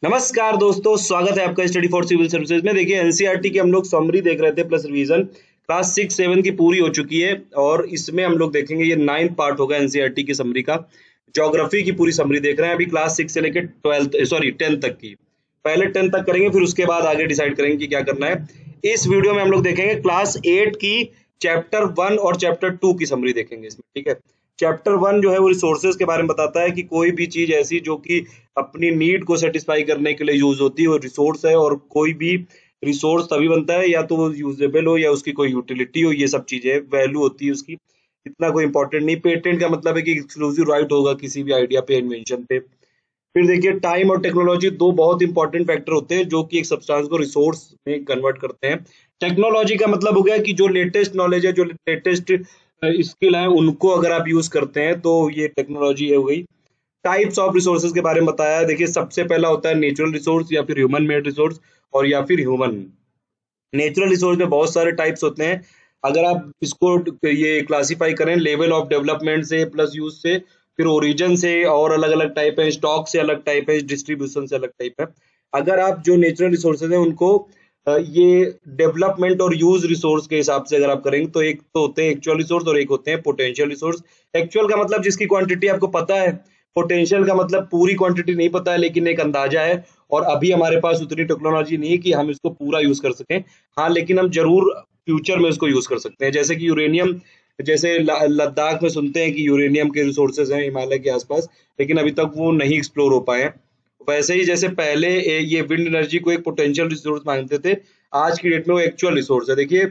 नमस्कार दोस्तों, स्वागत है आपका स्टडी फॉर सिविल सर्विसेज में। देखिए एनसीईआरटी की हम लोग समरी देख रहे थे प्लस रिवीजन। क्लास 6-7 की पूरी हो चुकी है और इसमें हम लोग देखेंगे ये 9th पार्ट होगा एनसीईआरटी की समरी का। ज्योग्राफी की पूरी समरी देख रहे हैं अभी क्लास 6 से लेकर 10th तक की। पहले 10th तक करेंगे, फिर उसके बाद आगे डिसाइड करेंगे कि क्या करना है। इस वीडियो में हम लोग देखेंगे क्लास 8 की चैप्टर 1 और चैप्टर 2 की समरी देखेंगे इसमें, ठीक है। चैप्टर 1 जो है वो रिसोर्सेज के बारे में बताता है कि कोई भी चीज ऐसी जो कि अपनी नीड को सेटिस्फाई करने के लिए यूज होती है वो रिसोर्स है, और कोई भी रिसोर्स तभी बनता है या तो वो यूजेबल हो या उसकी कोई यूटिलिटी हो, ये सब चीजें वैल्यू होती है उसकी। इतना कोई इंपॉर्टेंट नहीं। पेटेंट का मतलब है कि एक्सक्लूसिव राइट होगा किसी भी आइडिया पे, इन्वेंशन पे। फिर देखिए टाइम और टेक्नोलॉजी दो बहुत इंपॉर्टेंट फैक्टर होते हैं जो कि एक सब्सटेंस को रिसोर्स में कन्वर्ट करते हैं। टेक्नोलॉजी का मतलब हो गया कि जो लेटेस्ट नॉलेज है, जो लेटेस्ट स्किल है, उनको अगर आप यूज करते हैं तो ये टेक्नोलॉजी हो गई। टाइप्स ऑफ रिसोर्सेज के बारे में बताया है। देखिए सबसे पहला होता है नेचुरल रिसोर्स या फिर ह्यूमन मेड रिसोर्स, और या फिर ह्यूमन। नेचुरल रिसोर्स में बहुत सारे टाइप्स होते हैं। अगर आप इसको ये क्लासिफाई करें लेवल ऑफ डेवलपमेंट से प्लस यूज से, फिर ओरिजिन से और अलग अलग टाइप है, स्टॉक से अलग टाइप है, डिस्ट्रीब्यूशन से अलग टाइप है। अगर आप जो नेचुरल रिसोर्सेज है उनको ये डेवलपमेंट और यूज रिसोर्स के हिसाब से अगर आप करेंगे तो एक तो होते हैं एक्चुअल रिसोर्स और एक होते हैं पोटेंशियल रिसोर्स। एक्चुअल का मतलब जिसकी क्वांटिटी आपको पता है, पोटेंशियल का मतलब पूरी क्वांटिटी नहीं पता है लेकिन एक अंदाजा है, और अभी हमारे पास उतनी टेक्नोलॉजी नहीं है कि हम इसको पूरा यूज कर सकें। हाँ, लेकिन हम जरूर फ्यूचर में इसको यूज कर सकते हैं। जैसे कि यूरेनियम, जैसे लद्दाख में सुनते हैं कि यूरेनियम के रिसोर्सेज हैं हिमालय के आसपास, लेकिन अभी तक वो नहीं एक्सप्लोर हो पाए हैं। वैसे ही जैसे पहले ये विंड एनर्जी को एक पोटेंशियल रिसोर्स मानते थे, आज की डेट में वो एक्चुअल रिसोर्स है। देखिए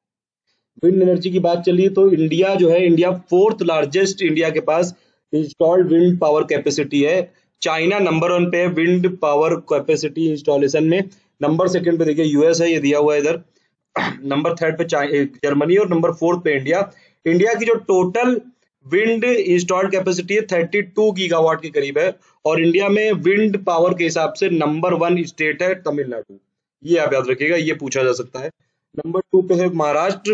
विंड एनर्जी की बात चली तो इंडिया जो है, इंडिया 4th लार्जेस्ट इंडिया के पास इंस्टॉल्ड विंड पावर कैपेसिटी है। चाइना नंबर 1 पे है विंड पावर कैपेसिटी इंस्टॉलेशन में। नंबर 2 पे देखिए यूएस है, ये दिया हुआ है इधर। नंबर 3 पे जर्मनी और नंबर 4 पे इंडिया। इंडिया की जो टोटल विंड इंस्टॉल्ड कैपेसिटी है 32 गीगावाट के करीब है, और इंडिया में विंड पावर के हिसाब से नंबर 1 स्टेट है तमिलनाडु। ये आप याद रखिएगा, ये पूछा जा सकता है। नंबर 2 पे है महाराष्ट्र,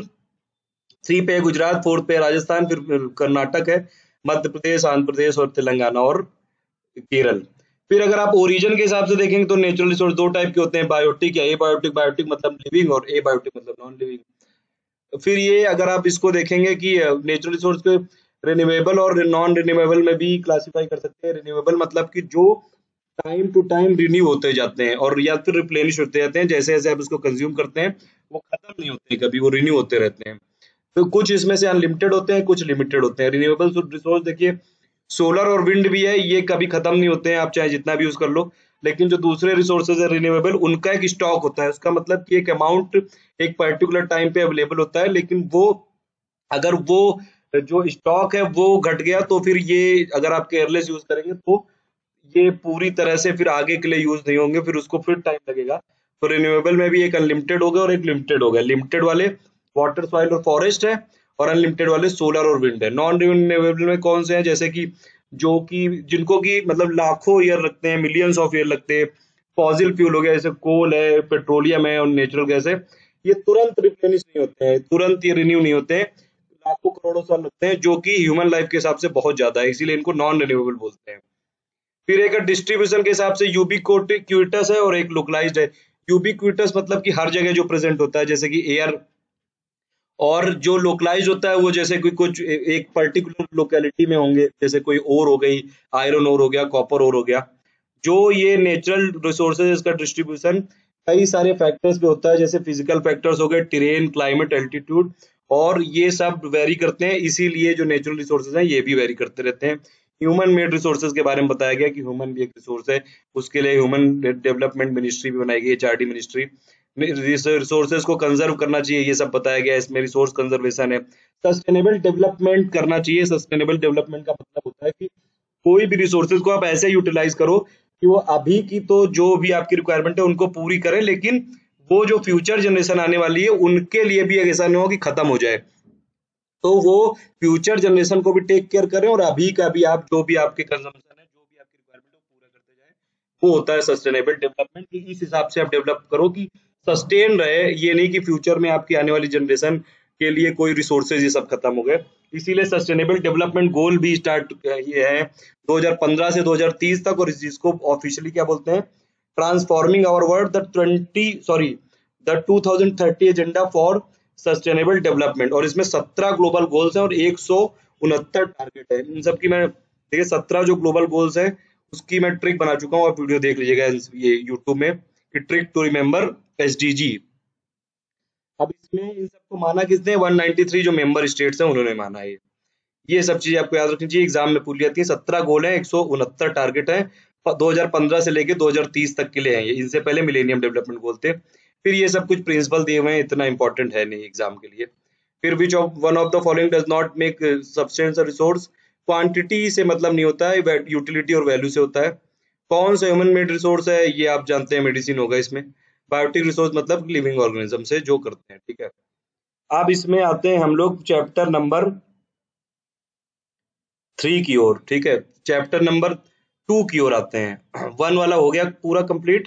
3 पे है गुजरात, 4 पे है राजस्थान, फिर कर्नाटक है, मध्य प्रदेश, आंध्र प्रदेश और तेलंगाना और केरल। फिर अगर आप ओरिजिन के हिसाब से देखेंगे तो नेचुरल रिसोर्स दो टाइप के होते हैं, बायोटिक या एबायोटिक। बायोटिक मतलब लिविंग और एबायोटिक मतलब नॉन लिविंग। फिर ये अगर आप इसको देखेंगे कि नेचुरल रिसोर्स के रिन्यूएबल और नॉन रिन्यूएबल में भी क्लासिफाई कर सकते हैं। रिन्यूएबल मतलब कि जो टाइम टू टाइम रिन्यू होते जाते हैं और या फिर रिप्लेनिश होते जाते हैं, जैसे जैसे आप इसको कंज्यूम करते हैं वो खत्म नहीं होते, कभी वो रिन्यू होते रहते हैं। तो कुछ इसमें से अनलिमिटेड होते हैं, कुछ लिमिटेड होते हैं। रिन्यूएबल रिसोर्स देखिए सोलर और विंड भी है, ये कभी खत्म नहीं होते हैं, आप चाहे जितना भी यूज कर लो। लेकिन जो दूसरे रिसोर्सेज है रिन्यूएबल, उनका एक स्टॉक होता है। उसका मतलब कि एक अमाउंट एक पर्टिकुलर टाइम पे अवेलेबल होता है, लेकिन वो अगर वो जो स्टॉक है वो घट गया तो फिर ये अगर आप केयरलेस यूज करेंगे तो ये पूरी तरह से फिर आगे के लिए यूज नहीं होंगे, फिर उसको फिर टाइम लगेगा। तो रिन्यूएबल में भी एक अनलिमिटेड हो गया और एक लिमिटेड हो गया। लिमिटेड वाले वाटर, सॉइल और फॉरेस्ट है, और अनलिमिटेड वाले सोलर और विंड है। नॉन रिन्यूएबल में कौन से हैं, जैसे कि जो कि जिनको की मतलब लाखों ईयर लगते हैं, मिलियंस ऑफ ईयर लगते हैं। फॉसिल फ्यूल हो गया, जैसे कोल है, पेट्रोलियम है और नेचुरल गैस है। ये तुरंत रिप्लेनिश नहीं होते हैं, तुरंत ये रिन्यू नहीं होते हैं, लाखों करोड़ों साल लगते हैं, जो कि ह्यूमन लाइफ के हिसाब से बहुत ज्यादा है, इसीलिए इनको नॉन रिन्यूएबल बोलते हैं। फिर एक डिस्ट्रीब्यूशन के हिसाब से यूबिक्विटस है और एक लोकलाइज्ड है। यूबिक्विटस मतलब कि हर जगह जो प्रेजेंट होता है, जैसे कि एयर। और जो लोकलाइज होता है वो जैसे कि कुछ एक पर्टिकुलर लोकेलिटी में होंगे, जैसे कोई ओर हो गई, आयरन ओर हो गया, कॉपर ओर हो गया। जो ये नेचुरल रिसोर्सेज, इसका डिस्ट्रीब्यूशन कई सारे फैक्टर्स पे होता है, जैसे फिजिकल फैक्टर्स हो गए, टेरेन, क्लाइमेट, एल्टीट्यूड, और ये सब वेरी करते हैं। इसीलिए जो नेचुरल रिसोर्सेज हैं ये भी वेरी करते रहते हैं। ह्यूमन मेड रिसोर्सेज के बारे में बताया गया कि ह्यूमन भी एक रिसोर्स है, उसके लिए ह्यूमन डेवलपमेंट मिनिस्ट्री भी बनाई गई, एचआरडी मिनिस्ट्री। रिसोर्सेज को कंजर्व करना चाहिए, ये सब बताया गया, इसमें रिसोर्स कंजर्वेशन है। सस्टेनेबल डेवलपमेंट करना चाहिए। सस्टेनेबल डेवलपमेंट का मतलब होता है कि कोई भी रिसोर्सेज को आप ऐसे यूटिलाइज करो कि वो अभी की तो जो भी आपकी रिक्वायरमेंट है उनको पूरी करें, लेकिन वो जो फ्यूचर जनरेशन आने वाली है उनके लिए भी ऐसा नहीं हो कि खत्म हो जाए। तो वो फ्यूचर जनरेशन को भी टेक केयर करें और अभी का भी आप जो भी आपके कंजम्पशन है, जो भी आपकी रिक्वायरमेंट है, वो पूरा करते जाएं। वो होता है सस्टेनेबल डेवलपमेंट, कि इस हिसाब से आप डेवलप करो कि सस्टेन रहे, ये नहीं कि फ्यूचर में आपकी आने वाली जनरेशन के लिए कोई रिसोर्सेज ये सब खत्म हो गए। इसीलिए सस्टेनेबल डेवलपमेंट गोल भी स्टार्ट ये है 2015 से 2030 तक, और जिसको ऑफिशियली क्या बोलते हैं, transforming our world the 2030 agenda for sustainable development, और इसमें 17 ग्लोबल गोल्स हैं और 169 टारगेट है। इन सब की मैं देखिए 17 जो ग्लोबल गोल्स हैं उसकी मैं ट्रिक बना चुका हूँ, आप वीडियो देख लीजिएगा ये यूट्यूब में कि ट्रिक टू रिमेम्बर SDG। अब इसमें इन सबको माना किसने, 193 जो मेंबर स्टेट्स हैं उन्होंने माना है। ये सब चीजें आपको याद रखनी चाहिए, एग्जाम में पूरी आती है। 17 गोल हैं, 169 टारगेट हैं, 2015 से लेके 2030 तक के लिए हैं ये, इनसे पहले मिलेनियम डेवलपमेंट गोल थे। फिर ये सब कुछ प्रिंसिपल दिए हुए हैं, इतना इंपॉर्टेंट है नहीं एग्जाम के लिए। फिर which of one of the following does not make substance resource, quantity से मतलब नहीं होता है, यूटिलिटी और वैल्यू से होता है। कौन सा ह्यूमन मेड रिसोर्स है, ये आप जानते हैं मेडिसिन होगा इसमें। बायोटिक रिसोर्स मतलब लिविंग ऑर्गेनिज्म से जो करते हैं, ठीक है। अब इसमें आते हैं हम लोग चैप्टर नंबर 3 की ओर, ठीक है। चैप्टर नंबर 2 की ओर आते हैं। 1 वाला हो गया पूरा कंप्लीट।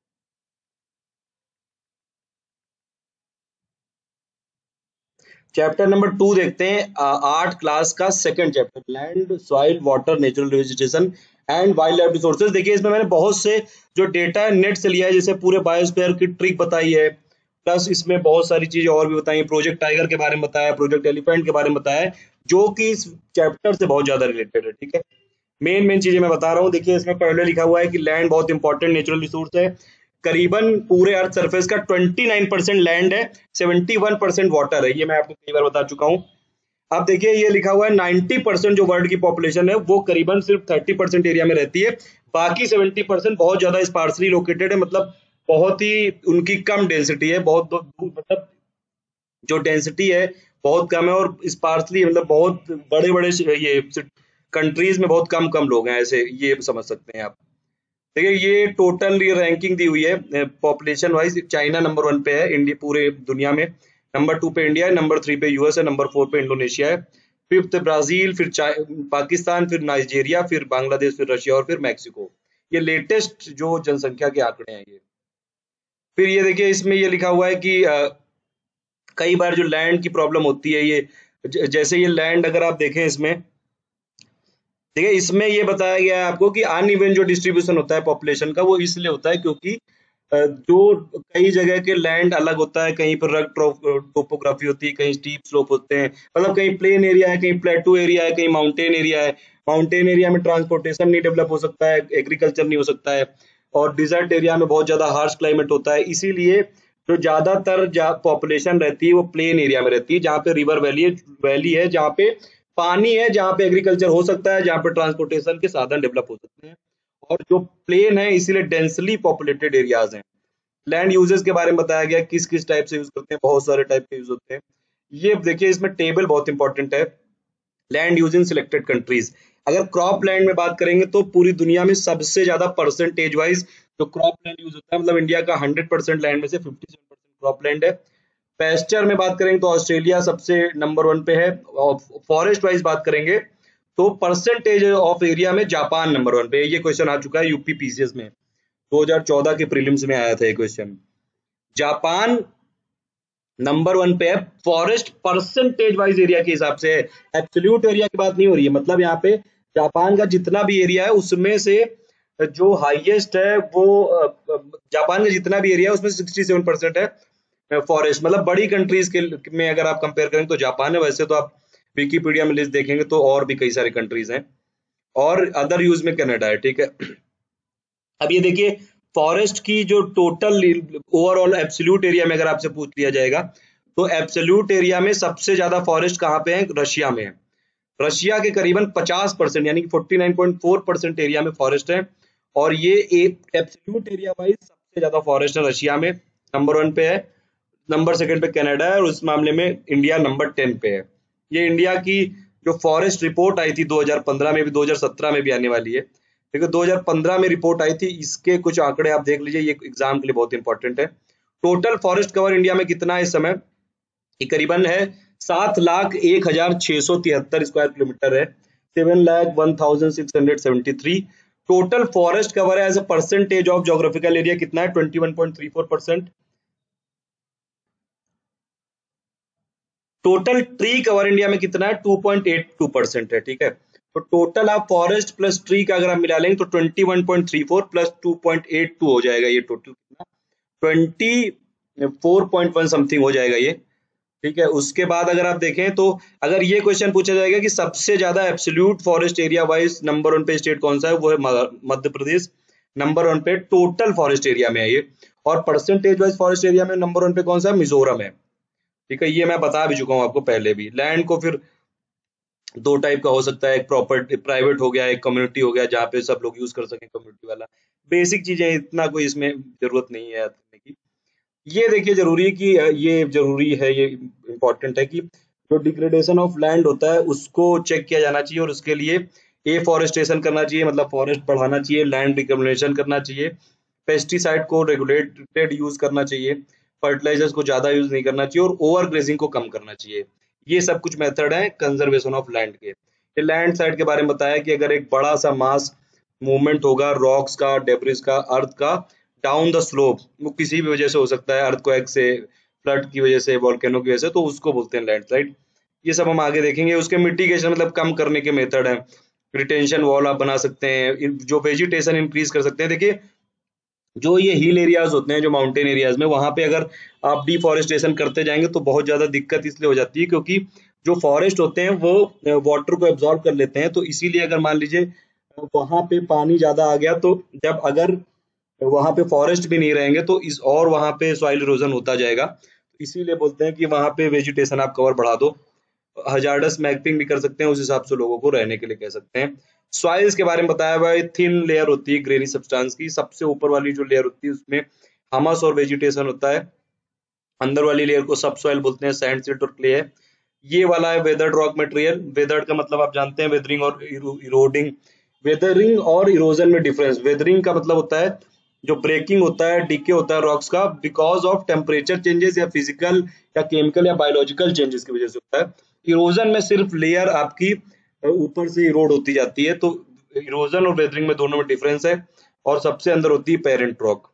चैप्टर नंबर 2 देखते हैं, 8 क्लास का second chapter, land soil water natural vegetation and wildlife resources. देखिए इसमें मैंने बहुत से जो डेटा है नेट से लिया है, जैसे पूरे बायोस्फीयर की ट्रिक बताई है, प्लस इसमें बहुत सारी चीजें और भी बताई, प्रोजेक्ट टाइगर के बारे में बताया, प्रोजेक्ट एलिफेंट के बारे में बताया है, जो कि इस चैप्टर से बहुत ज्यादा रिलेटेड है, ठीक है। मेन चीजें मैं बता रहा हूँ। देखिए इसमें पहले लिखा हुआ है कि लैंड बहुत इंपॉर्टेंट नेचुरल रिसोर्स है। करीबन पूरे अर्थ सरफेस का 29% लैंड है, 71% वाटर है, ये मैं आपको कई बार बता चुका हूँ। अब देखिए ये लिखा हुआ है 90% जो वर्ल्ड की पॉपुलेशन है वो करीबन सिर्फ 30% एरिया में रहती है, बाकी 70% बहुत ज्यादा स्पार्सली लोकेटेड है, मतलब बहुत ही उनकी कम डेंसिटी है, बहुत मतलब जो डेंसिटी है बहुत कम है, और स्पार्सली मतलब बहुत बड़े बड़े ये कंट्रीज में बहुत कम कम लोग हैं, ऐसे ये समझ सकते हैं आप। देखिए ये टोटल ये रैंकिंग दी हुई है पॉपुलेशन वाइज। चाइना नंबर 1 पे है इंडिया पूरे दुनिया में, नंबर 2 पे इंडिया है, नंबर 3 पे यूएस है, नंबर 4 पे इंडोनेशिया है, फिफ्थ ब्राजील, फिर पाकिस्तान, फिर नाइजीरिया, फिर बांग्लादेश, फिर रशिया और फिर मैक्सिको। ये लेटेस्ट जो जनसंख्या के आंकड़े हैं ये। फिर ये देखिए इसमें ये लिखा हुआ है कि कई बार जो लैंड की प्रॉब्लम होती है, ये जैसे ये लैंड अगर आप देखें इसमें, देखिए इसमें ये बताया गया है आपको कि अनइवन जो डिस्ट्रीब्यूशन होता है पॉपुलेशन का वो इसलिए होता है क्योंकि जो कई जगह के लैंड अलग होता है, कहीं पर रग टोपोग्राफी होती है, कहीं स्टीप स्लोप होते हैं, मतलब कहीं प्लेन एरिया है, कहीं प्लेटू एरिया है, कहीं माउंटेन एरिया है। माउंटेन एरिया में ट्रांसपोर्टेशन नहीं डेवलप हो सकता है, एग्रीकल्चर नहीं हो सकता है, और डिजर्ट एरिया में बहुत ज्यादा हार्श क्लाइमेट होता है। इसीलिए जो ज्यादातर पॉपुलेशन रहती है वो प्लेन एरिया में रहती है, जहाँ पे रिवर वैली है, जहाँ पे पानी है, जहाँ पे एग्रीकल्चर हो सकता है, जहाँ पे ट्रांसपोर्टेशन के साधन डेवलप हो सकते हैं। और जो प्लेन है इसीलिए डेंसली पॉपुलेटेड एरियाज हैं। लैंड यूजेस के बारे में बताया गया किस किस टाइप से यूज करते हैं, बहुत सारे टाइप के यूज होते हैं। ये देखिए इसमें टेबल बहुत इंपॉर्टेंट है, land use in selected countries. अगर क्रॉप लैंड में बात करेंगे तो पूरी दुनिया में सबसे ज्यादा परसेंटेज वाइज जो क्रॉप लैंड यूज होता है, मतलब इंडिया का 100% लैंड में से 57% क्रॉप लैंड है। पेस्चर में बात करेंगे तो ऑस्ट्रेलिया सबसे नंबर 1 पे है, और फॉरेस्ट वाइज बात करेंगे तो परसेंटेज ऑफ एरिया में जापान नंबर 1 पे है। ये क्वेश्चन आ चुका है यूपी पीसीएस में, 2014 के प्रीलिम्स में आया था ये क्वेश्चन। जापान नंबर 1 पे है फॉरेस्ट परसेंटेज वाइज एरिया के हिसाब से, एब्सोल्यूट एरिया की बात नहीं हो रही है। मतलब यहाँ पे जापान का जितना भी एरिया है उसमें से जो हाईएस्ट है वो जापान का जितना भी एरिया है उसमें 67% है फॉरेस्ट। मतलब बड़ी कंट्रीज के में अगर आप कंपेयर करें तो जापान है, वैसे तो आप विकीपीडिया में लिस्ट देखेंगे तो और भी कई सारी कंट्रीज हैं, और अदर यूज में कनाडा है, ठीक है। अब ये देखिए फॉरेस्ट की जो टोटल ओवरऑल एब्सोल्यूट एरिया में अगर आपसे पूछ लिया जाएगा तो एब्सोल्यूट एरिया में सबसे ज्यादा फॉरेस्ट कहाँ पे है, रशिया में है। रशिया के करीबन 50% यानी कि 49.4% एरिया में फॉरेस्ट है, और ये एब्सोल्यूट एरिया वाइज सबसे ज्यादा फॉरेस्ट है रशिया में, नंबर 1 पे है। नंबर 2 पे कनाडा है, और उस मामले में इंडिया नंबर 10 पे है। ये इंडिया की जो फॉरेस्ट रिपोर्ट आई थी 2015 में भी, 2017 में भी आने वाली है, देखो 2015 में रिपोर्ट आई थी, इसके कुछ आंकड़े आप देख लीजिए, ये एग्जाम के लिए बहुत इंपॉर्टेंट है। टोटल फॉरेस्ट कवर इंडिया में कितना है इस समय, ये करीबन है 7,01,673 स्क्वायर किलोमीटर है, 7,01,673। टोटल फॉरेस्ट कवर है as a percentage of geographical area कितना है, 21.34%। टोटल ट्री कवर इंडिया में कितना है, 2.82% है, ठीक है। तो टोटल आप फॉरेस्ट प्लस ट्री का अगर आप मिला लेंगे तो 21.34 प्लस 2.82 हो जाएगा, ये टोटल कितना 24.1 समथिंग हो जाएगा ये। ठीक है, उसके बाद अगर आप देखें तो अगर ये क्वेश्चन पूछा जाएगा कि सबसे ज्यादा absolute forest area wise number 1 पे स्टेट कौन सा है, वो है मध्य प्रदेश। नंबर 1 पे टोटल फॉरेस्ट एरिया में है ये, और परसेंटेज वाइज फॉरेस्ट एरिया में नंबर 1 पे कौन सा है, मिजोरम है। ठीक है, ये मैं बता भी चुका हूँ आपको पहले भी। लैंड को फिर दो टाइप का हो सकता है, एक प्रॉपर्टी प्राइवेट हो गया, एक कम्युनिटी हो गया, जहाँ पे सब लोग यूज कर सकें कम्युनिटी वाला। बेसिक चीजें, इतना कोई इसमें जरूरत नहीं है करने की। ये देखिए जरूरी है कि ये जरूरी है, ये इम्पोर्टेंट है कि जो डिग्रेडेशन ऑफ लैंड होता है उसको चेक किया जाना चाहिए, और उसके लिए एफॉरेस्टेशन करना चाहिए, मतलब फॉरेस्ट बढ़ाना चाहिए, लैंड रिकम्बिनेशन करना चाहिए, पेस्टिसाइड को रेगुलेटेड यूज करना चाहिए, फर्टिलाइजर्स को ज्यादा यूज नहीं करना चाहिए, और ओवर ग्रेजिंग को कम करना चाहिए। ये सब कुछ मेथड है कंजर्वेशन ऑफ लैंड के। ये लैंड साइड के बारे में बताया कि अगर एक बड़ा सा मास मूवमेंट होगा रॉक्स का, डेब्रिस का, अर्थ का डाउन द स्लोप, वो किसी भी वजह से हो सकता है, अर्थक्वेक से, फ्लड की वजह से, वोल्केनो की वजह से, तो उसको बोलते हैं लैंडस्लाइड। ये सब हम आगे देखेंगे। उसके मिटिगेशन मतलब कम करने के मेथड है, रिटेंशन वॉल आप बना सकते हैं, जो वेजिटेशन इंक्रीज कर सकते हैं। देखिए जो ये हिल एरियाज होते हैं, जो माउंटेन एरियाज में, वहां पे अगर आप डिफॉरेस्टेशन करते जाएंगे तो बहुत ज्यादा दिक्कत इसलिए हो जाती है क्योंकि जो फॉरेस्ट होते हैं वो वाटर को एब्जॉर्ब कर लेते हैं। तो इसीलिए अगर मान लीजिए वहां पे पानी ज्यादा आ गया, तो जब अगर वहां पे फॉरेस्ट भी नहीं रहेंगे तो इस और वहां पे सॉइल इरोजन होता जाएगा। इसीलिए बोलते हैं कि वहां पे वेजिटेशन आप कवर बढ़ा दो। हजार्डस मैपिंग भी कर सकते हैं, उस हिसाब से लोगों को रहने के लिए कह सकते हैं। सॉइल्स के बारे में बताया हुआ है, थिन लेयर होती है ग्रेनी सब्सटेंस की, सबसे ऊपर वाली जो लेयर होती है उसमें हमस और वेजिटेशन होता है। अंदर वाली लेयर को सब सॉइल बोलते हैं, सैंड सिल्ट और क्ले है। ये वाला है वेदर्ड रॉक मटेरियल। वेदर्ड का मतलब आप जानते हैं वेदरिंग और इरोडिंग। वेदरिंग और इरोजन में डिफरेंस, वेदरिंग का मतलब होता है जो ब्रेकिंग होता है, डीके होता है रॉक्स का बिकॉज ऑफ टेम्परेचर चेंजेस या फिजिकल या केमिकल या बायोलॉजिकल चेंजेस की वजह से होता है। इरोजन में सिर्फ लेयर आपकी ऊपर से इरोड होती जाती है। तो इरोजन और वेदरिंग में दोनों में डिफरेंस है। और सबसे अंदर होती है पेरेंट रॉक।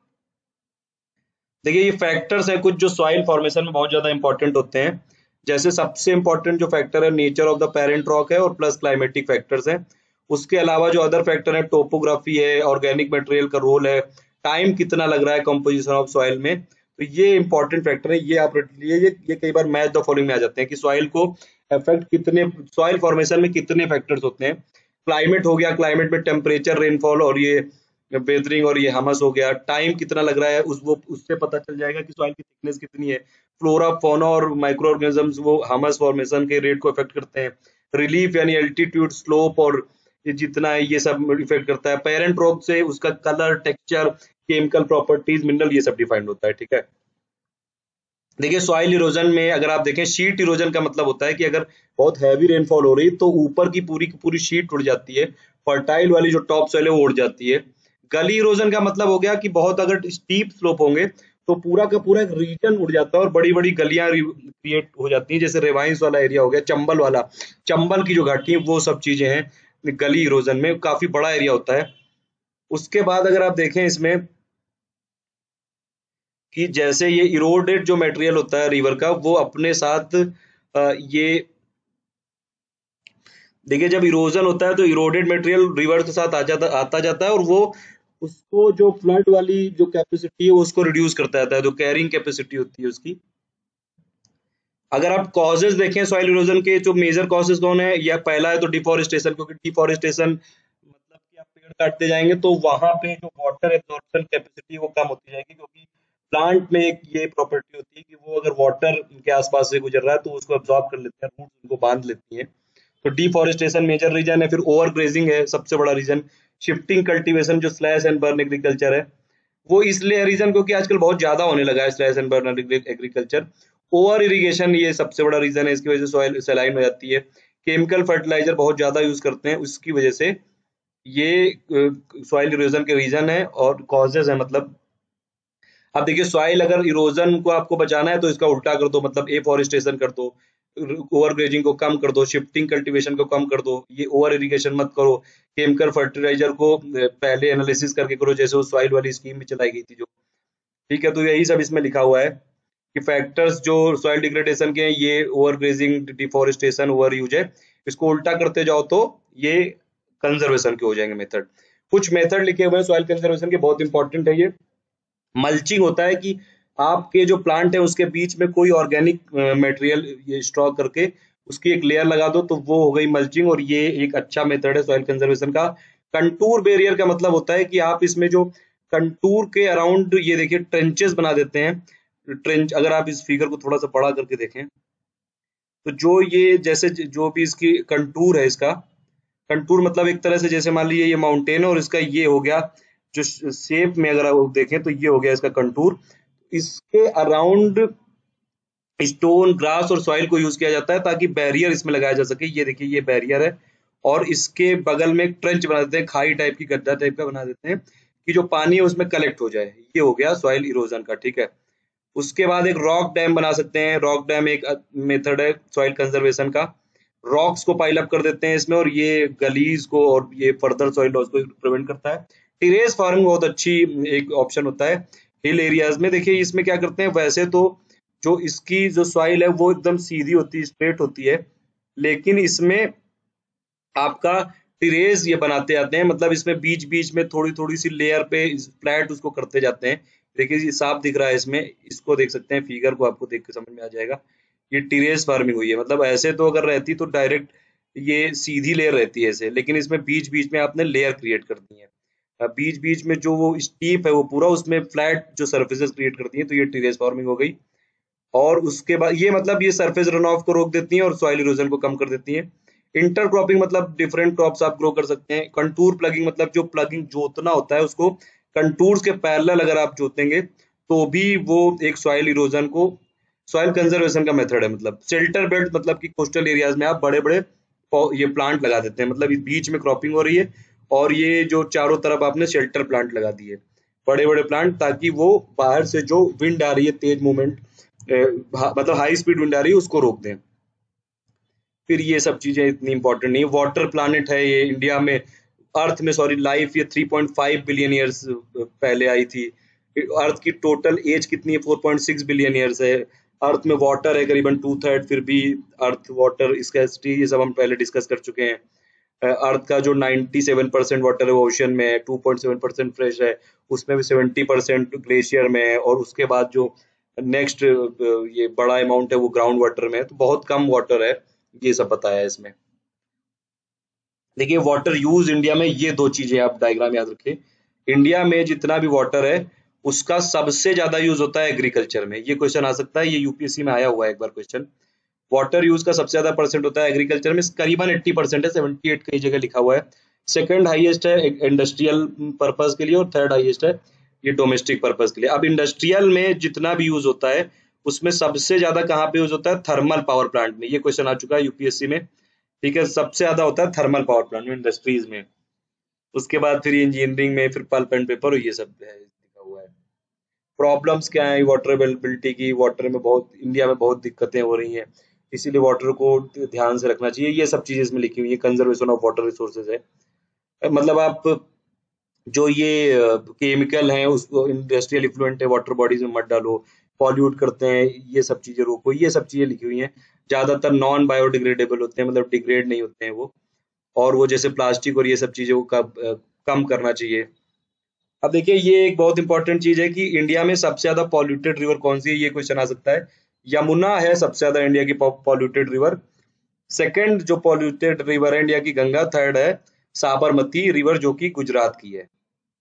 देखिए ये फैक्टर्स हैं कुछ जो सॉइल फॉर्मेशन में बहुत ज्यादा इंपॉर्टेंट होते हैं। जैसे सबसे इंपॉर्टेंट जो फैक्टर है nature of the parent rock है, और प्लस क्लाइमेटिक फैक्टर्स हैं। उसके अलावा जो अदर फैक्टर है, टोपोग्राफी है, ऑर्गेनिक मटेरियल का रोल है, टाइम कितना लग रहा है कंपोजिशन ऑफ सॉइल में। तो ये इंपॉर्टेंट फैक्टर है, ये आप रख लिए। ये कई बार मैच द फॉलोइंग में आ जाते हैं कि सॉइल को इफेक्ट कितने, सॉइल फॉर्मेशन में कितने फैक्टर्स होते हैं। क्लाइमेट हो गया, क्लाइमेट में टेम्परेचर, रेनफॉल और ये वेदरिंग और ये हमस हो गया। टाइम कितना लग रहा है उस वो उससे पता चल जाएगा कि सॉइल की थिकनेस कितनी है। फ्लोरा, फौना और माइक्रो ऑर्गेनिजम्स वो हमस फॉर्मेशन के रेट को इफेक्ट करते हैं। रिलीफ यानी एल्टीट्यूड, स्लोप और ये जितना है ये सब इफेक्ट करता है। पेरेंट रॉक से उसका colour, texture, chemical properties, mineral, ये सब डिफाइंड होता है। ठीक है, देखिए सॉइल इरोजन में अगर आप देखें, शीट इरोजन का मतलब होता है कि अगर बहुत हैवी रेनफॉल हो रही तो ऊपर की पूरी शीट उड़ जाती है, फर्टाइल वाली जो टॉप सॉइल है वो उड़ जाती है। गली इरोजन का मतलब हो गया कि बहुत अगर स्टीप स्लोप होंगे तो पूरा का पूरा एक रीजन उड़ जाता है और बड़ी बड़ी गलियां क्रिएट हो जाती हैं, जैसे रेवाइंस वाला एरिया हो गया, चंबल वाला, चंबल की जो घाटी है, वो सब चीजें हैं गली इरोजन में, काफी बड़ा एरिया होता है। उसके बाद अगर आप देखें इसमें कि जैसे ये इरोडेड जो मटेरियल होता है रिवर का, वो अपने साथ ये देखिए जब इरोजन होता है तो इरोडेड मटेरियल रिवर के साथ आता जाता है, और वो उसको जो फ्लड वाली जो कैपेसिटी है उसको रिड्यूस करता जाता है, जो कैरिंग कैपेसिटी होती है उसकी। अगर आप कॉजेज देखें सॉइल इरोजन के, जो मेजर कॉजेज कौन है, या पहला है तो डिफॉरेस्टेशन, क्योंकि डिफॉरेस्टेशन मतलब कि आप पेड़ काटते जाएंगे तो वहां पे जो वाटर एब्जॉर्प्शन कैपेसिटी वो कम होती जाएगी, क्योंकि प्लांट में एक ये प्रॉपर्टी होती है कि वो अगर वाटर के आसपास से गुजर रहा है तो उसको एब्जॉर्ब कर लेते हैं, रूट उनको बांध लेती है। तो डिफॉरेस्टेशन मेजर रीजन है। फिर ओवर ग्रेजिंग है सबसे बड़ा रीजन। शिफ्टिंग कल्टीवेशन जो स्लैश एंड बर्न एग्रीकल्चर है, वो इसलिए रीजन क्योंकि आजकल बहुत ज्यादा होने लगा है slash and burn agriculture. Over irrigation ये सबसे बड़ा रीजन है, इसकी वजह से सॉइल सैलाइन हो जाती है। केमिकल फर्टिलाइजर बहुत ज्यादा यूज करते हैं, उसकी वजह से ये सॉइल इरोजन के रीजन है और कॉजेज है। मतलब अब देखिए सॉइल अगर इरोजन को आपको बचाना है तो इसका उल्टा कर दो, मतलब एफॉरेस्टेशन कर दो, ओवर ग्रेजिंग को कम कर दो, शिफ्टिंग कल्टीवेशन को कम कर दो, ये ओवर इरिगेशन मत करो, केमिकल फर्टिलाइजर को पहले एनालिसिस करके करो, जैसे वो सॉइल वाली स्कीम भी चलाई गई थी जो। ठीक है, तो यही सब इसमें लिखा हुआ है कि फैक्टर्स जो सॉइल डिग्रेडेशन के हैं, ये over grazing, deforestation, over use है। इसको उल्टा करते जाओ तो ये कंजर्वेशन के हो जाएंगे मेथड। कुछ मेथड लिखे हुए हैं सॉइल कंजर्वेशन के, बहुत इंपॉर्टेंट है ये। मल्चिंग होता है कि आपके जो प्लांट है उसके बीच में कोई ऑर्गेनिक मटेरियल ये स्टॉक करके उसकी एक लेयर लगा दो, तो वो हो गई मल्चिंग, और ये एक अच्छा मेथड है सॉइल कंजर्वेशन का। कंटूर बेरियर का मतलब होता है कि आप इसमें जो कंटूर के अराउंड ये देखिए ट्रेंचेस बना देते हैं। ट्रेंच अगर आप इस फिगर को थोड़ा सा बड़ा करके देखें तो जो ये जैसे जो भी इसकी कंटूर है, इसका कंटूर मतलब एक तरह से जैसे मान लीजिए ये माउंटेन है और इसका ये हो गया जो शेप में, अगर आप देखें तो ये हो गया इसका कंटूर। इसके अराउंड स्टोन, ग्रास और सॉइल को यूज किया जाता है ताकि बैरियर इसमें लगाया जा सके। ये देखिए ये बैरियर है, और इसके बगल में एक ट्रेंच बना देते हैं, खाई टाइप की, गड्ढा टाइप का बना देते हैं कि जो पानी है उसमें कलेक्ट हो जाए। ये हो गया सॉइल इरोजन का, ठीक है। उसके बाद एक रॉक डैम बना सकते हैं। रॉक डैम एक मेथड है सॉइल कंजर्वेशन का। रॉक्स को पाइल अप कर देते हैं इसमें, और ये गलीज को और ये फर्दर सॉइल लॉस को प्रिवेंट करता है। टेरेस फार्मिंग बहुत अच्छी एक ऑप्शन होता है हिल एरियाज में। देखिए इसमें क्या करते हैं, वैसे तो जो इसकी जो सॉइल है वो एकदम सीधी होती है, स्ट्रेट होती है, लेकिन इसमें आपका टिरेस ये बनाते जाते हैं, मतलब इसमें बीच बीच में थोड़ी थोड़ी सी लेयर पे फ्लैट उसको करते जाते हैं। देखिए ये साफ दिख रहा है इसमें, इसको देख सकते हैं, फिगर को आपको देख के समझ में आ जाएगा। ये टिरेस फार्मिंग हुई है, मतलब ऐसे तो अगर रहती तो डायरेक्ट ये सीधी लेयर रहती है ऐसे, लेकिन इसमें बीच बीच में आपने लेयर क्रिएट कर दी है। बीच बीच में जो वो स्टीप है वो पूरा उसमें फ्लैट जो सर्फेसेस क्रिएट करती है, तो ये टिरेस फार्मिंग हो गई। और उसके बाद ये मतलब ये सरफेस रन ऑफ को रोक देती हैं और सॉइल इरोजन को कम कर देती हैं। इंटरक्रॉपिंग मतलब डिफरेंट क्रॉप्स आप ग्रो कर सकते हैं। कंटूर प्लगिंग मतलब जो प्लगिंग जोतना होता है उसको कंटूर्स के पैरेलल अगर आप जोतेंगे तो भी वो एक सॉइल इरोजन को, सॉइल कंजर्वेशन का मेथड है। मतलब शेल्टर बेल्ट मतलब कि कोस्टल एरियाज में आप बड़े बड़े ये प्लांट लगा देते हैं, मतलब बीच में क्रॉपिंग हो रही है और ये जो चारों तरफ आपने शेल्टर प्लांट लगा दिए, बड़े बड़े प्लांट, ताकि वो बाहर से जो विंड आ रही है तेज मूवमेंट, मतलब हाई स्पीड विंड आ रही है, उसको रोक दें। फिर ये सब चीजें इतनी इंपॉर्टेंट नहीं है। वाटर प्लानिट है ये इंडिया में, अर्थ में सॉरी लाइफ ये 3.5 बिलियन ईयर्स पहले आई थी। अर्थ की टोटल एज कितनी है, 4.6 बिलियन ईयर्स है। अर्थ में वाटर है करीबन 2/3, फिर भी अर्थ वाटर स्कैर्सिटी ये सब हम पहले डिस्कस कर चुके हैं। अर्थ का जो 97% वाटर है वो ओशन में है, 2.7% फ्रेश है, उसमें भी 70% ग्लेशियर में है, और उसके बाद जो नेक्स्ट ये बड़ा अमाउंट है वो ग्राउंड वाटर में है, तो बहुत कम वाटर है। ये सब बताया है इसमें। देखिए वाटर यूज इंडिया में, ये दो चीजें आप डायग्राम याद रखिए। इंडिया में जितना भी वाटर है उसका सबसे ज्यादा यूज होता है एग्रीकल्चर में। ये क्वेश्चन आ सकता है, ये यूपीएससी में आया हुआ है एक बार क्वेश्चन। वाटर यूज का सबसे ज्यादा परसेंट होता है एग्रीकल्चर में, करीबन 80% है, 78 कई जगह लिखा हुआ है। सेकंड हाईएस्ट है इंडस्ट्रियल पर्पज के लिए, और थर्ड हाईएस्ट है ये डोमेस्टिक पर्पज के लिए। अब इंडस्ट्रियल में जितना भी यूज होता है उसमें सबसे ज्यादा कहाँ पे यूज होता है, थर्मल पावर प्लांट में। ये क्वेश्चन आ चुका है यूपीएससी में, ठीक है। सबसे ज्यादा होता है थर्मल पावर प्लांट में, इंडस्ट्रीज में। उसके बाद फिर इंजीनियरिंग में, फिर पल्प एंड पेपर, ये सब है लिखा हुआ है। प्रॉब्लम्स क्या है वाटर अवेलेबिलिटी की, वाटर में बहुत इंडिया में बहुत दिक्कतें हो रही हैं, इसीलिए वाटर को ध्यान से रखना चाहिए। ये सब चीजें इसमें लिखी हुई है। कंजर्वेशन ऑफ वाटर रिसोर्सेज है, मतलब आप जो ये केमिकल हैं उसको, इंडस्ट्रियल इफ्लुएंट है वाटर बॉडीज में मत डालो, पॉल्यूट करते हैं, ये सब चीजें रोको। ये सब चीजें लिखी हुई हैं। ज्यादातर नॉन बायोडिग्रेडेबल होते हैं, मतलब डिग्रेड नहीं होते हैं वो, और वो जैसे प्लास्टिक और ये सब चीजों को कम करना चाहिए। अब देखिए ये एक बहुत इंपॉर्टेंट चीज है कि इंडिया में सबसे ज्यादा पॉल्यूटेड रिवर कौन सी है, ये क्वेश्चन आ सकता है। यमुना है सबसे ज्यादा इंडिया की पॉल्यूटेड रिवर। सेकंड जो पॉल्यूटेड रिवर है इंडिया की गंगा। थर्ड है साबरमती रिवर जो कि गुजरात की है।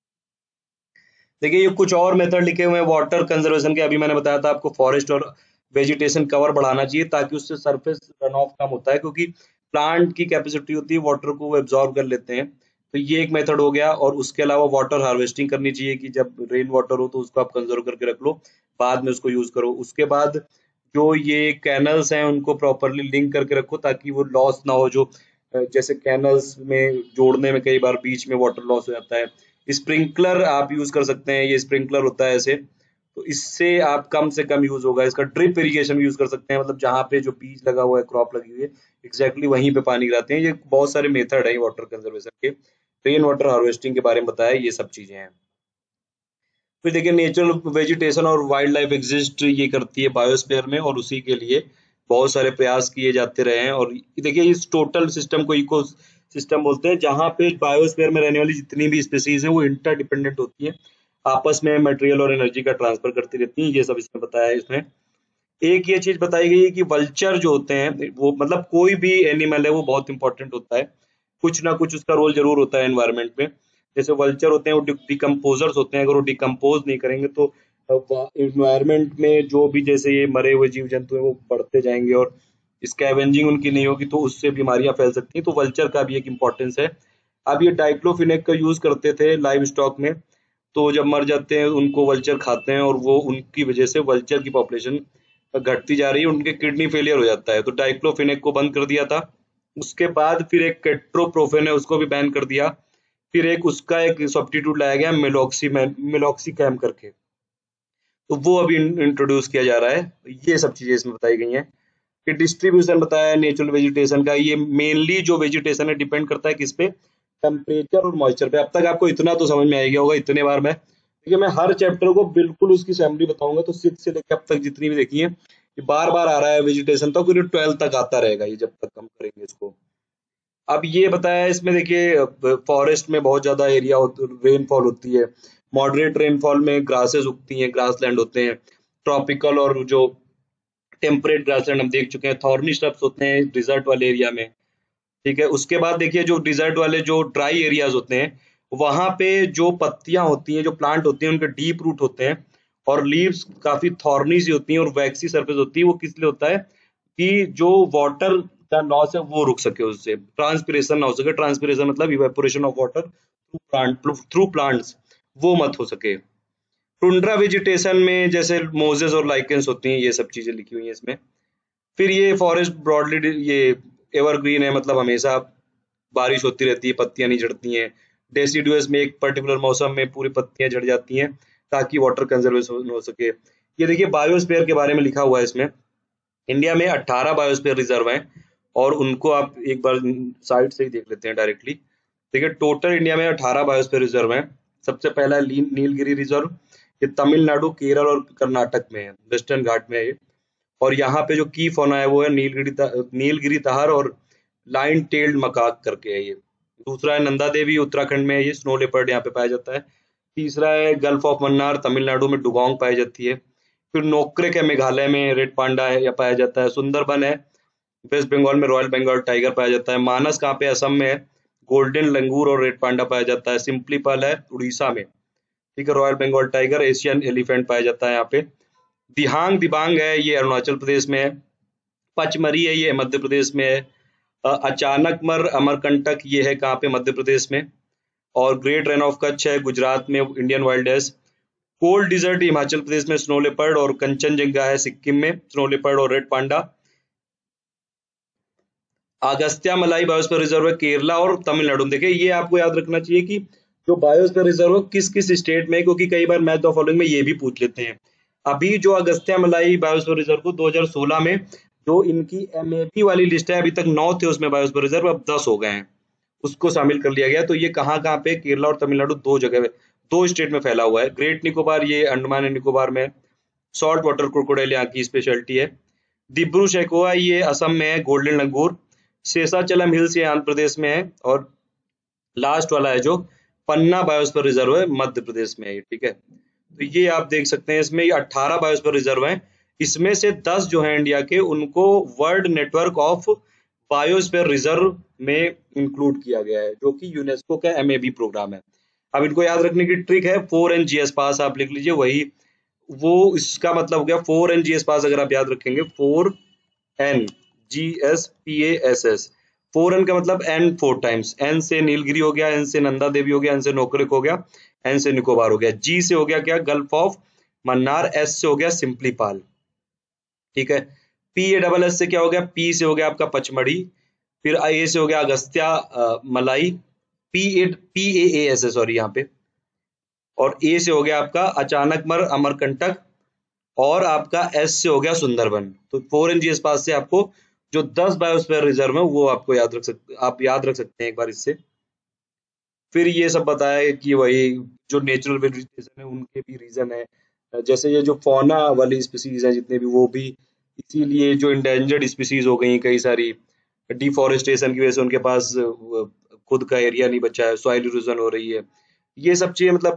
देखिए ये कुछ और मेथड लिखे हुए हैं वाटर कंजर्वेशन के। अभी मैंने बताया था आपको फॉरेस्ट और वेजिटेशन कवर बढ़ाना चाहिए ताकि उससे सरफेस रन ऑफ कम होता है, क्योंकि प्लांट की कैपेसिटी होती है वाटर को वो एब्जॉर्ब कर लेते हैं। तो ये एक मेथड हो गया। और उसके अलावा वाटर हार्वेस्टिंग करनी चाहिए कि जब रेन वाटर हो तो उसको आप कंजर्व करके रख लो, बाद में उसको यूज करो। उसके बाद जो ये कैनल्स हैं उनको प्रॉपरली लिंक करके रखो ताकि वो लॉस ना हो। जो जैसे कैनल्स में जोड़ने में कई बार बीच में वाटर लॉस हो जाता है। स्प्रिंकलर आप यूज कर सकते हैं, ये स्प्रिंकलर होता है ऐसे, तो इससे आप कम से कम यूज होगा। इसका ड्रिप इरिगेशन यूज कर सकते हैं, मतलब जहाँ पे जो बीज लगा हुआ है, क्रॉप लगी हुई है, एग्जैक्टली वहीं पे पानी गिराते हैं। ये बहुत सारे मेथड है वाटर कंजर्वेशन के। रेन वाटर हार्वेस्टिंग के बारे में बताया, ये सब चीजें हैं। फिर देखिए नेचुरल वेजिटेशन और वाइल्ड लाइफ एग्जिस्ट ये करती है बायोस्फीयर में, और उसी के लिए बहुत सारे प्रयास किए जाते रहे हैं। और देखिए इस टोटल सिस्टम को इको सिस्टम बोलते हैं, जहाँ पे बायोस्फीयर में रहने वाली जितनी भी स्पीसीज है वो इंटरडिपेंडेंट होती है, आपस में मटेरियल और एनर्जी का ट्रांसफर करती रहती है। ये सब इसमें बताया है। इसमें एक ये चीज बताई गई है कि वल्चर जो होते हैं वो मतलब कोई भी एनिमल है वो बहुत इंपॉर्टेंट होता है, कुछ ना कुछ उसका रोल जरूर होता है एनवायरनमेंट में। जैसे वल्चर होते हैं वो डिकम्पोजर्स होते हैं, अगर वो डिकम्पोज नहीं करेंगे तो एनवायरनमेंट में जो भी जैसे ये मरे हुए जीव जंतु हैं वो बढ़ते जाएंगे, और स्कैवेंजिंग उनकी नहीं होगी तो उससे बीमारियां फैल सकती हैं। तो वल्चर का भी एक इम्पोर्टेंस है। अब ये डाइक्लोफिनेक का यूज करते थे लाइव स्टॉक में, तो जब मर जाते हैं उनको वल्चर खाते हैं और वो उनकी वजह से वल्चर की पॉपुलेशन घटती जा रही है, उनके किडनी फेलियर हो जाता है, तो डाइक्लोफिनेक को बंद कर दिया था। उसके बाद फिर एक केट्रोप्रोफेन है उसको भी बैन कर दिया। फिर एक उसका एक सब्स्टिट्यूट लाया गया मेलॉक्सीकैम करके, तो वो अभी इंट्रोड्यूस किया जा रहा है। ये सब चीजें इसमें बताई गई हैं। कि डिस्ट्रीब्यूशन बताया नेचुरल वेजिटेशन का, ये मेनली जो वेजिटेशन है डिपेंड करता है किस पे, टेम्परेचर और मॉइस्चर पे। अब तक आपको इतना तो समझ में आ गया होगा इतने बार मैं, देखिए मैं हर चैप्टर को बिल्कुल उसकी समरी बताऊंगा, तो 6 से लेकर अब तक जितनी भी देखी है ये बार बार आ रहा है वेजिटेशन तक, तो 12 तक आता रहेगा ये जब तक हम करेंगे इसको। अब ये बताया इसमें देखिए, फॉरेस्ट में बहुत ज्यादा एरिया रेनफॉल होती है, मॉडरेट रेनफॉल में ग्रासेस उगती हैं, ग्रासलैंड होते हैं, ट्रॉपिकल और जो टेम्परेट ग्रासलैंड हम देख चुके हैं, थॉर्नी स्टब्स होते हैं डिजर्ट वाले एरिया में। ठीक है, उसके बाद देखिए जो डिजर्ट वाले जो ड्राई एरियाज होते हैं वहां पे जो पत्तियां होती हैं, जो प्लांट होती हैं, उनके डीप रूट होते हैं और लीव्स काफी थॉर्नी सी होती हैं और वैक्सी सरफेस होती है। वो किस लिए होता है कि जो वाटर का लॉस है वो रुक सके, उससे ट्रांसपिरेशन ना हो सके। ट्रांसपिरेशन मतलब evaporation of water through plants, वो मत हो सके। टुंड्रा वेजिटेशन में जैसे मोजेस और लाइकेंस होती हैं, ये सब चीजें लिखी हुई हैं इसमें। फिर ये फॉरेस्ट ब्रॉडली ये एवरग्रीन है, मतलब हमेशा बारिश होती रहती है, पत्तियां नहीं झड़ती हैं। डेसिडुअस में एक पर्टिकुलर मौसम में पूरी पत्तियां झड़ जाती हैं ताकि वाटर कंजर्वेशन हो सके। ये देखिए बायोस्फीयर के बारे में लिखा हुआ है इसमें। इंडिया में 18 बायोस्फीयर रिजर्व हैं, और उनको आप एक बार साइट से ही देख लेते हैं डायरेक्टली। देखिए टोटल इंडिया में 18 बायोस्फीयर रिजर्व हैं। सबसे पहला है नीलगिरी रिजर्व, ये तमिलनाडु, केरल और कर्नाटक में है, वेस्टर्न घाट में है ये। और यहाँ पे जो की फौना है वो है नीलगिरी ताहर और लाइन टेल्ड मकाक करके है ये। दूसरा है नंदा देवी, उत्तराखंड में है ये, स्नो लेपर्ड यहाँ पे पाया जाता है। तीसरा है गल्फ ऑफ मन्नार, तमिलनाडु में डुगोंग पाई जाती है। फिर नोक्रेक है मेघालय में, रेड पांडा है या पाया जाता है। सुंदरबन है वेस्ट बंगाल में, रॉयल बंगाल टाइगर पाया जाता है। मानस कहाँ पे, असम में है, गोल्डन लंगूर और रेड पांडा पाया जाता है। सिंपलीपाल है उड़ीसा में, ठीक है, royal Bengal tiger, Asian elephant पाया जाता है यहाँ पे। दिबांग है ये अरुणाचल प्रदेश में है। पचमरी है ये मध्य प्रदेश में है। अचानकमर अमरकंटक ये है कहाँ पे, मध्य प्रदेश में। और ग्रेट रेन ऑफ कच्छ है गुजरात में, इंडियन वाइल्ड है। कोल्ड डिजर्ट हिमाचल प्रदेश में, स्नो लेपर्ड। और कंचनजंगा है सिक्किम में, स्नो लेपर्ड और red panda. Agastya Malai biosphere reserve है केरला और तमिलनाडु में। देखिए ये आपको याद रखना चाहिए कि जो बायोस्फीयर रिजर्व किस किस स्टेट में है, क्योंकि कई बार मैथ द फॉलोइंग में ये भी पूछ लेते हैं। अभी जो अगस्त्या मलाई बायोस्फीयर रिजर्व को 2016 में जो इनकी एमएपी वाली लिस्ट है, अभी तक 9 थे उसमें बायोस्फीयर रिजर्व, अब 10 हो गए हैं, उसको शामिल कर लिया गया। तो ये कहाँ कहाँ पे, केरला और तमिलनाडु, दो जगह, दो स्टेट में फैला हुआ है। ग्रेट निकोबार ये अंडमान एंड निकोबार में, सॉल्ट वाटर क्रोकोडाइल यहाँ की स्पेशलिटी है। दिब्रू सैखोवा ये असम में है, गोल्डन लंगूर। शेषाचलम हिल्स ये आंध्र प्रदेश में है। और लास्ट वाला है जो पन्ना बायोस्फीयर रिजर्व है, मध्य प्रदेश में है, ठीक है। तो ये आप देख सकते हैं इसमें ये 18 बायोस्फीयर रिजर्व हैं। इसमें से 10 जो है इंडिया के, उनको world network of biosphere reserve में इंक्लूड किया गया है, जो कि यूनेस्को का एमएबी प्रोग्राम है। अब इनको याद रखने की ट्रिक है, 4NGS पास आप लिख लीजिए, वही वो इसका मतलब हो गया 4NGS पास। अगर आप याद रखेंगे 4NGSPASS, 4N का मतलब N 4 टाइम्स। N से नीलगिरी हो गया, N से नंदा देवी हो गया, N से नोकरेक हो गया, N से निकोबार हो गया, G से हो गया क्या, गल्फ ऑफ मन्नार, S से हो गया सिंपलीपाल, ठीक है। PASS से क्या हो गया, P से हो गया आपका पचमढ़ी। फिर A से हो गया अगस्त्या मलाई, PAAS सॉरी यहाँ पे। और A से हो गया आपका अचानकमर अमरकंटक, और आपका S से हो गया सुंदरबन। तो 4NGS पास से आपको जो 10 बायोस्फीयर रिजर्व है वो आपको याद रख सकते हैं एक बार इससे। फिर ये सब बताया कि वही जो नेचुरल वेजिटेशन है उनके भी रीजन है, जैसे ये जो फौना वाली स्पीसीज है जितने भी, वो भी इसीलिए जो इंडेंजर्ड स्पीसीज हो गई कई सारी, डिफॉरेस्टेशन की वजह से उनके पास खुद का एरिया नहीं बचा है, सॉइल इरोजन हो रही है, ये सब चीजें मतलब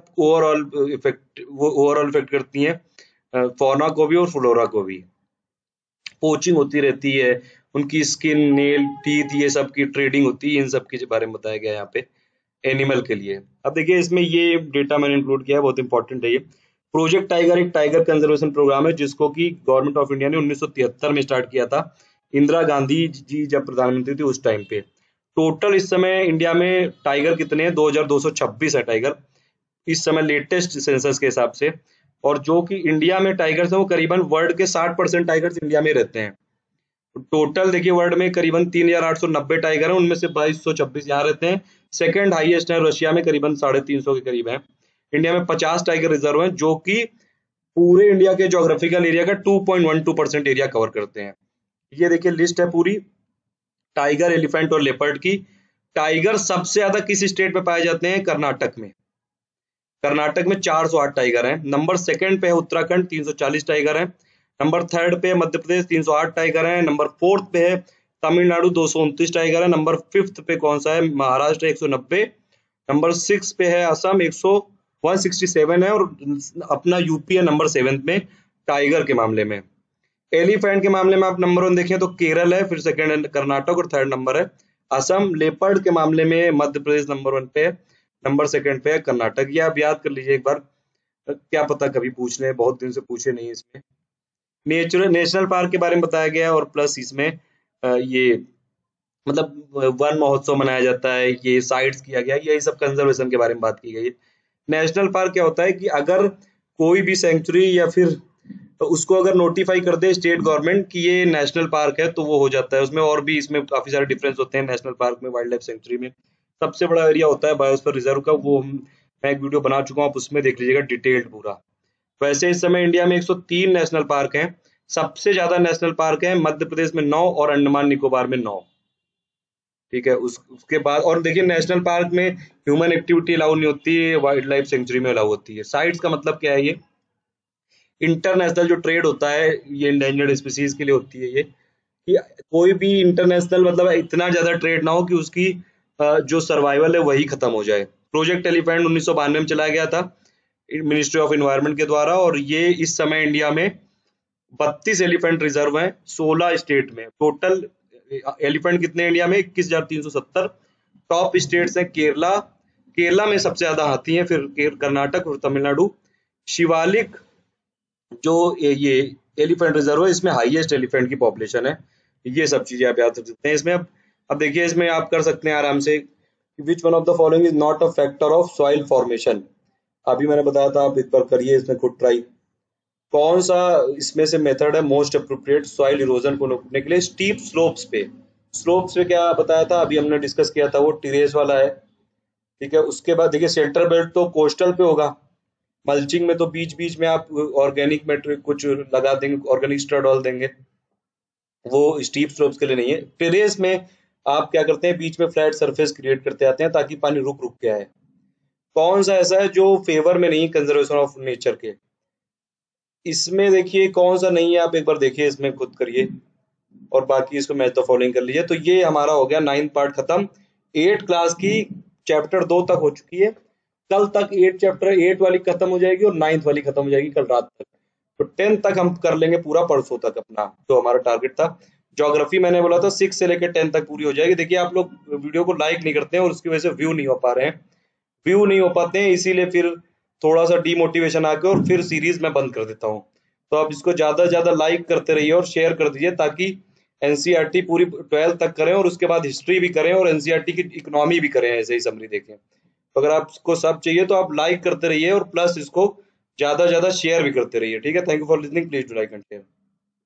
ओवरऑल इफेक्ट करती हैं फौना को भी और फ्लोरा को भी। पोचिंग होती रहती है, उनकी स्किन, नेल, टीथ, ये सब की ट्रेडिंग होती है, इन सब के बारे में बताया गया है यहाँ पे एनिमल के लिए। अब देखिए इसमें ये डेटा मैंने इंक्लूड किया है, बहुत इंपॉर्टेंट है ये। प्रोजेक्ट टाइगर एक टाइगर कंजर्वेशन प्रोग्राम है जिसको कि गवर्नमेंट ऑफ इंडिया ने 1973 में स्टार्ट किया था, इंदिरा गांधी जी जब प्रधानमंत्री थी उस टाइम पे। टोटल इस समय इंडिया में टाइगर कितने हैं? 2226 है टाइगर इस समय लेटेस्ट सेंसस के हिसाब से। और जो कि इंडिया में टाइगर्स है वो करीबन वर्ल्ड के 60% टाइगर्स इंडिया में रहते हैं। टोटल देखिए वर्ल्ड में करीबन 3890 टाइगर हैं, उनमें से 2226 यहाँ रहते हैं। सेकंड हाईएस्ट है रशिया में, करीबन 350 के करीब है। इंडिया में 50 टाइगर रिजर्व हैं जो कि पूरे इंडिया के ज्योग्राफिकल एरिया का 2.12% एरिया कवर करते हैं। ये देखिए लिस्ट है पूरी टाइगर, एलिफेंट और लेपर्ड की। टाइगर सबसे ज्यादा किस स्टेट में पाए जाते हैं? कर्नाटक में। कर्नाटक में 408 टाइगर हैं। नंबर सेकंड पे है उत्तराखंड, 340 टाइगर हैं। नंबर थर्ड पे मध्य प्रदेश, 308 टाइगर हैं। नंबर फोर्थ पे है तमिलनाडु, 229 टाइगर है। नंबर फिफ्थ पे कौन सा है? महाराष्ट्र, 190। नंबर सिक्स पे है असम, 167 है। और अपना यूपी है नंबर 7 में टाइगर के मामले में। एलिफेंट के मामले में आप नंबर 1 देखें तो केरल है, फिर सेकंड है कर्नाटक और थर्ड नंबर है असम। लेपर्ड के मामले में मध्य प्रदेश नंबर 1 पे है, नंबर सेकंड पे है कर्नाटक। ये आप याद कर लीजिए एक बार, क्या पता कभी पूछ ले, बहुत दिन से पूछे नहीं इसमें। नेशनल पार्क के बारे में बताया गया और प्लस इसमें ये मतलब वन महोत्सव मनाया जाता है, ये साइट्स किया गया, यही सब कंजर्वेशन के बारे में बात की गई है। नेशनल पार्क क्या होता है कि अगर कोई भी सेंचुरी या फिर तो उसको अगर नोटिफाई कर दे स्टेट गवर्नमेंट कि ये नेशनल पार्क है तो वो हो जाता है उसमें। और भी इसमें काफी सारे डिफरेंस होते हैं नेशनल पार्क में, वाइल्ड लाइफ सेंचुरी में। सबसे बड़ा एरिया होता है बायोस्फीयर रिजर्व का, वो मैं एक वीडियो बना चुका हूँ, आप उसमें देख लीजिएगा डिटेल्ड पूरा। वैसे इस समय इंडिया में 103 नेशनल पार्क हैं। सबसे ज्यादा नेशनल पार्क है मध्य प्रदेश में 9 और अंडमान निकोबार में 9। ठीक है, उसके बाद और देखिए नेशनल पार्क में ह्यूमन एक्टिविटी अलाउ नहीं होती है, वाइल्ड लाइफ सेंचुरी में अलाउ होती है। साइट्स का मतलब क्या है? ये इंटरनेशनल जो ट्रेड होता है ये इंडेंजर्ड स्पीसीज के लिए होती है ये, कि कोई भी इंटरनेशनल मतलब इतना ज्यादा ट्रेड ना हो कि उसकी जो सर्वाइवल है वही खत्म हो जाए। प्रोजेक्ट एलिफेंट 1992 में चलाया गया था मिनिस्ट्री ऑफ एनवायरनमेंट के द्वारा, और ये इस समय इंडिया में 32 एलिफेंट रिजर्व हैं 16 स्टेट में। टोटल एलिफेंट कितने इंडिया में? 21,370। टॉप स्टेट्स हैं केरला, केरला में सबसे ज्यादा हाथी हैं, फिर कर्नाटक और तमिलनाडु। शिवालिक जो ये एलिफेंट रिजर्व है इसमें हाईएस्ट एलिफेंट की पॉपुलेशन है। ये सब चीजें आप याद रख सकते हैं इसमें। अब देखिए इसमें आप कर सकते हैं आराम से, which one of the following is not a factor of soil formation. अभी मैंने बताया था, आप एक बार करिए इसमें खुद ट्राई। कौन सा इसमें से मेथड है मोस्ट अप्रोप्रिएट सॉइल इरोजन को रोकने के लिए? स्टीप स्लोप्स पे। स्लोप्स पे क्या बताया था अभी हमने डिस्कस किया था, वो टेरेस वाला है। ठीक है, उसके बाद देखिए सेंटर बेल्ट तो कोस्टल पे होगा। मल्चिंग में तो बीच बीच में आप ऑर्गेनिक मैटर कुछ लगा देंगे, ऑर्गेनिक स्टर डाल देंगे, वो स्टीप स्लोप्स के लिए नहीं है। टेरेस में आप क्या करते हैं, बीच में फ्लैट सरफेस क्रिएट करते आते हैं ताकि पानी रुक रुक के आए। कौन सा ऐसा है जो फेवर में नहीं कंजर्वेशन ऑफ नेचर के? इसमें देखिए कौन सा नहीं है, आप एक बार देखिए इसमें खुद करिए और बाकी इसको मैच द फॉलोइंग कर लीजिए। तो ये हमारा हो गया 9th पार्ट खत्म। 8 क्लास की चैप्टर 2 तक हो चुकी है। कल तक 8 चैप्टर 8 वाली खत्म हो जाएगी और 9th वाली खत्म हो जाएगी कल रात तक। तो 10 तक हम कर लेंगे पूरा परसों तक, अपना जो हमारा टारगेट था। ज्योग्राफी मैंने बोला था 6 से लेकर 10 तक पूरी हो जाएगी। देखिए आप लोग वीडियो को लाइक नहीं करते हैं और उसकी वजह से व्यू नहीं हो पा रहे हैं, व्यू नहीं हो पाते हैं, इसीलिए फिर थोड़ा सा डीमोटिवेशन आके और फिर सीरीज में बंद कर देता हूँ। तो आप इसको ज्यादा से ज्यादा लाइक करते रहिए और शेयर कर दीजिए ताकि एनसीईआरटी पूरी 12th तक करें और उसके बाद हिस्ट्री भी करें और एनसीईआरटी की इकोनॉमी भी करें, ऐसे ही समरी देखें। तो अगर आपको सब चाहिए तो आप लाइक करते रहिए और प्लस इसको ज्यादा से ज्यादा शेयर भी करते रहिए। ठीक है, thank you for listening, please do like and share.